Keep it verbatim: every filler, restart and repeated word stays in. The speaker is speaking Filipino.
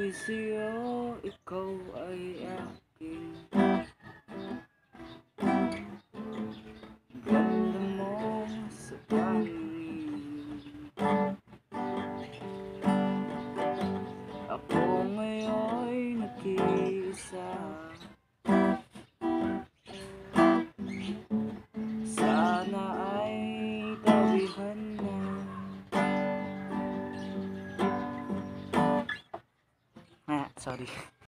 sa'yo, ikaw ay aking ganda mo sa pangingin. Ako ngayon'y nag-iisa, sana ay tawihan na. Ah, sorry.